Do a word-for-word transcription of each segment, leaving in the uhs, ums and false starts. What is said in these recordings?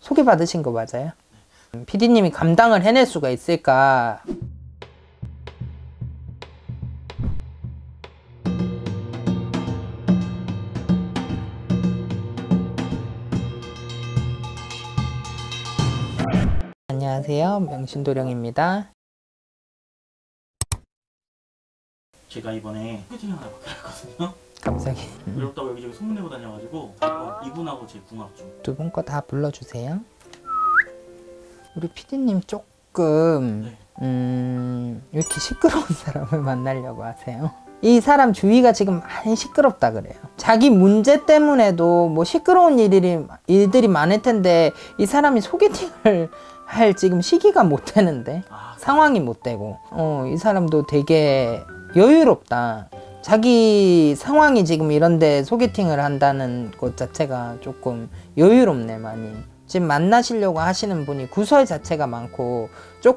소개받으신 거 맞아요? 피디님이 감당을 해낼 수가 있을까? 안녕하세요, 명신도령입니다. 제가 이번에 소개팅 하나 받았거든요. 갑자기 외롭다고 여기저기 소문내고 다녀가지고 이번 이분하고 제 궁합 좀 두 분 거 다 불러주세요. 우리 피디님 조금 네. 음... 왜 이렇게 시끄러운 사람을 만나려고 하세요? 이 사람 주위가 지금 많이 시끄럽다 그래요. 자기 문제 때문에도 뭐 시끄러운 일들이, 일들이 많을 텐데 이 사람이 소개팅을 할 지금 시기가 못 되는데 아, 상황이 못 되고 어, 이 사람도 되게 여유롭다. 자기 상황이 지금 이런데 소개팅을 한다는 것 자체가 조금 여유롭네. 많이 지금 만나시려고 하시는 분이 구설 자체가 많고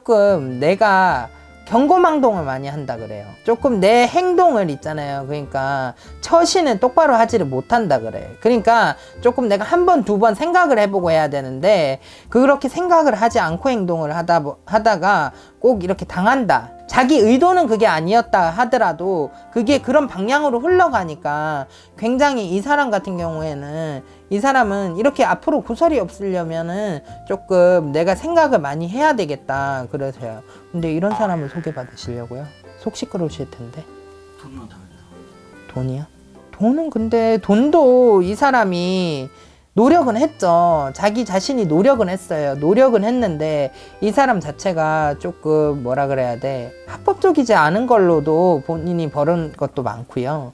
조금 내가 경고망동을 많이 한다 그래요. 조금 내 행동을 있잖아요. 그러니까 처신을 똑바로 하지를 못한다 그래. 그러니까 조금 내가 한 번, 두 번 생각을 해보고 해야 되는데 그렇게 생각을 하지 않고 행동을 하다, 하다가 꼭 이렇게 당한다. 자기 의도는 그게 아니었다 하더라도 그게 그런 방향으로 흘러가니까 굉장히 이 사람 같은 경우에는 이 사람은 이렇게 앞으로 구설이 없으려면은 조금 내가 생각을 많이 해야 되겠다 그러세요. 근데 이런 사람을 소개받으시려고요? 속 시끄러우실 텐데. 돈만 다 그래서. 돈이요? 돈은 근데 돈도 이 사람이 노력은 했죠. 자기 자신이 노력은 했어요. 노력은 했는데 이 사람 자체가 조금 뭐라 그래야 돼, 합법적이지 않은 걸로도 본인이 벌은 것도 많고요.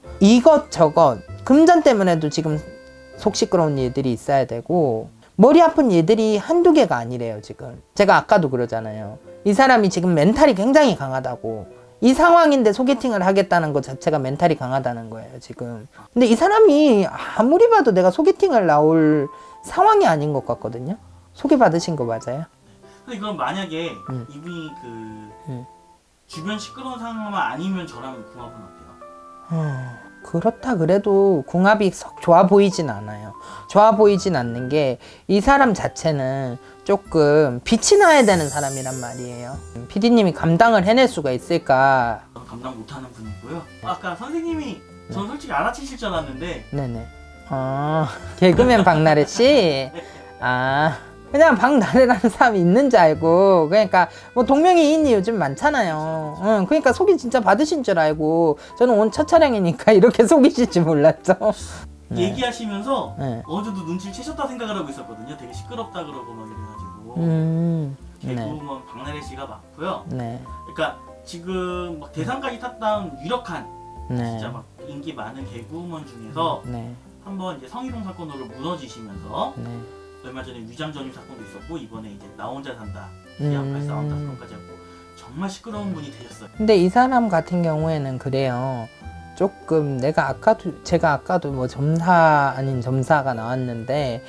이것저것 금전 때문에도 지금 속 시끄러운 일들이 있어야 되고 머리 아픈 일들이 한두 개가 아니래요. 지금 제가 아까도 그러잖아요. 이 사람이 지금 멘탈이 굉장히 강하다고. 이 상황인데 소개팅을 하겠다는 것 자체가 멘탈이 강하다는 거예요 지금. 근데 이 사람이 아무리 봐도 내가 소개팅을 나올 상황이 아닌 것 같거든요. 소개받으신 거 맞아요? 근데 그럼 만약에 음. 이분이 그 음. 주변 시끄러운 상황만 아니면 저랑 궁합은 어때요? 어, 그렇다 그래도 궁합이 썩 좋아 보이진 않아요. 좋아 보이진 않는 게 이 사람 자체는 조금 빛이 나야 되는 사람이란 말이에요. 피디님이 감당을 해낼 수가 있을까? 감당 못하는 분이고요. 아까 선생님이 전 솔직히 알아채실 줄 알았는데 네네. 어, 개그맨 박나래 씨? 아, 그냥 박나래라는 사람이 있는 줄 알고, 그러니까 뭐 동명이인이 요즘 많잖아요. 응, 그러니까 소개 진짜 받으신 줄 알고 저는 오늘 첫 촬영이니까 이렇게 속이실 줄 몰랐죠. 네. 얘기하시면서 네. 어느 정도 눈치를 채셨다 생각을 하고 있었거든요. 되게 시끄럽다 그러고 막 이래가지고. 음, 개그우먼 네. 박나래 씨가 맞고요. 네. 그러니까 지금 막 대상까지 탔던 유력한 네. 진짜 막 인기 많은 개그우먼 중에서 네. 한번 이제 성희롱 사건으로 무너지시면서 네. 얼마 전에 위장 전입 사건도 있었고 이번에 이제 나 혼자 산다 음. 기합 발사원 사건까지 했고 정말 시끄러운 분이 되셨어요. 근데 이 사람 같은 경우에는 그래요. 조금 내가 아까도 제가 아까도 뭐 점사 아닌 점사가 나왔는데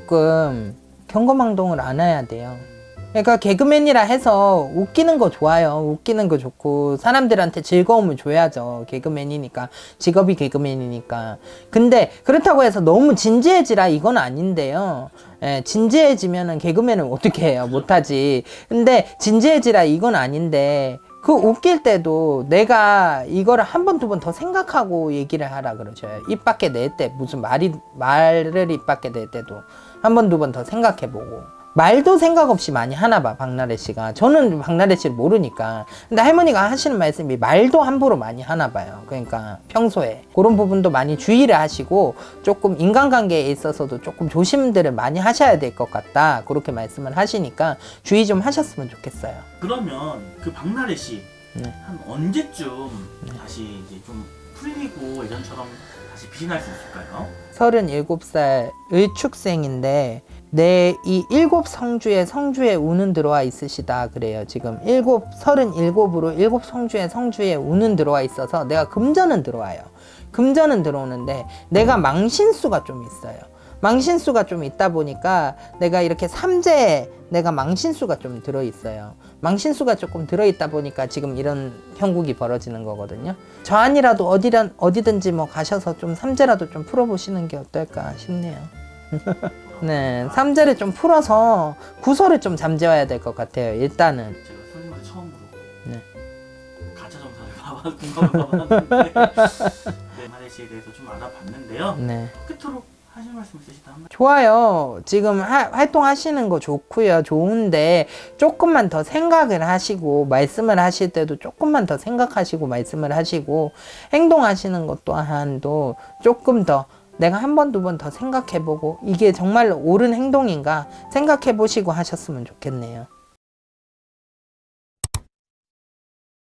조금 경거망동을 안 해야 돼요. 그러니까 개그맨이라 해서 웃기는 거 좋아요. 웃기는 거 좋고 사람들한테 즐거움을 줘야죠. 개그맨이니까, 직업이 개그맨이니까. 근데 그렇다고 해서 너무 진지해지라 이건 아닌데요. 예, 진지해지면은 개그맨은 어떻게 해요? 못하지. 근데 진지해지라 이건 아닌데 그 웃길 때도 내가 이거를 한 번, 두 번 더 생각하고 얘기를 하라 그러죠. 입 밖에 낼 때, 무슨 말이, 말을 입 밖에 낼 때도 한 번, 두 번 더 생각해보고. 말도 생각 없이 많이 하나 봐, 박나래 씨가. 저는 박나래 씨를 모르니까. 근데 할머니가 하시는 말씀이 말도 함부로 많이 하나 봐요. 그러니까 평소에. 그런 부분도 많이 주의를 하시고 조금 인간관계에 있어서도 조금 조심들을 많이 하셔야 될 것 같다. 그렇게 말씀을 하시니까 주의 좀 하셨으면 좋겠어요. 그러면 그 박나래 씨 네. 한 언제쯤 네. 다시 이제 좀 풀리고 예전처럼 다시 빛이 날 수 있을까요? 서른일곱 살 을축생인데 내 이 일곱 성주에 성주에 운은 들어와 있으시다 그래요. 지금 일곱, 서른일곱으로 일곱 성주에 성주에 운은 들어와 있어서 내가 금전은 들어와요. 금전은 들어오는데 내가 망신수가 좀 있어요. 망신수가 좀 있다 보니까 내가 이렇게 삼재에 내가 망신수가 좀 들어있어요. 망신수가 조금 들어있다 보니까 지금 이런 형국이 벌어지는 거거든요. 저 아니라도 어디란, 어디든지 뭐 가셔서 좀 삼재라도 좀 풀어보시는 게 어떨까 싶네요. 네, 삼재를 좀 풀어서 구설을 좀 잠재워야 될 것 같아요. 일단은. 제가 선생님한테 처음으로 네. 가짜 점사를 봐봐 공감을 봐봤는데 네, 마레시에 대해서 좀 알아봤는데요. 네. 끝으로 하실 말씀 있으시다 한번. 좋아요. 지금 하, 활동하시는 거 좋고요. 좋은데 조금만 더 생각을 하시고 말씀을 하실 때도 조금만 더 생각하시고 말씀을 하시고 행동하시는 것 또한도 조금 더 내가 한 번, 두 번 더 생각해보고 이게 정말로 옳은 행동인가 생각해보시고 하셨으면 좋겠네요.